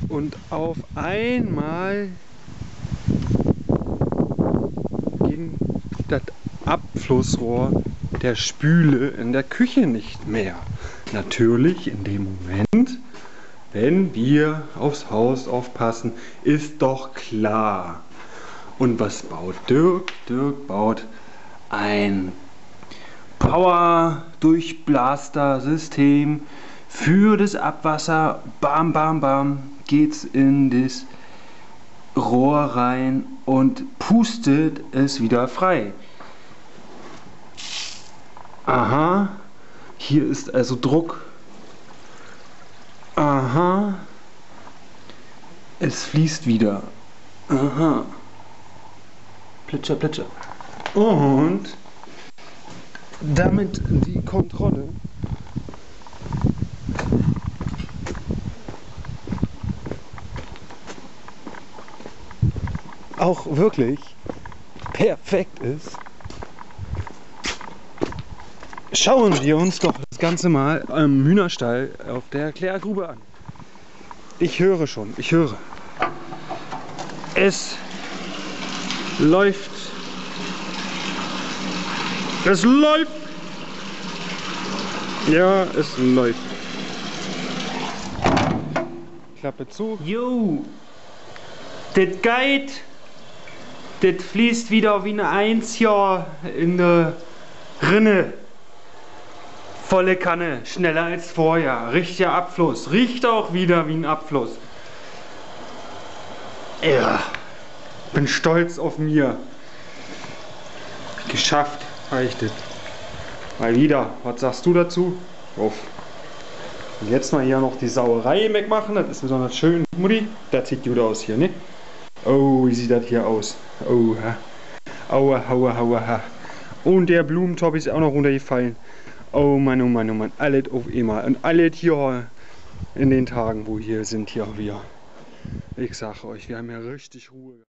Und auf einmal ging das Abflussrohr der Spüle in der Küche nicht mehr. Natürlich in dem Moment, wenn wir aufs Haus aufpassen, ist doch klar. Und was baut Dirk? Dirk baut ein Power-Durchblaster-System für das Abwasser. Bam, bam, bam, geht's in das Rohr rein und pustet es wieder frei. Aha, hier ist also Druck. Aha, es fließt wieder. Aha, plitscher, plitscher. Und damit die Kontrolle auch wirklich perfekt ist, schauen wir uns doch das Ganze mal am Hühnerstall auf der Klärgrube an. Ich höre schon, ich höre. Es läuft. Es läuft. Ja, es läuft. Klappe zu. Jo, das geht. Das fließt wieder wie eine Eins hier in der Rinne. Volle Kanne, schneller als vorher. Richtiger Abfluss. Riecht auch wieder wie ein Abfluss. Ja, bin stolz auf mir. Geschafft, habe ich das. Mal wieder. Was sagst du dazu? Auf. Und jetzt mal hier noch die Sauerei wegmachen. Das ist besonders schön. Mutti, das sieht gut aus hier, ne? Oh, wie sieht das hier aus? Oh, ha. Aua, aua, aua, ha. Und der Blumentopf ist auch noch runtergefallen. Oh Mann, oh Mann, oh Mann. Alles auf einmal. Und alles hier in den Tagen, wo wir sind, hier wieder. Ich sage euch, wir haben ja richtig Ruhe.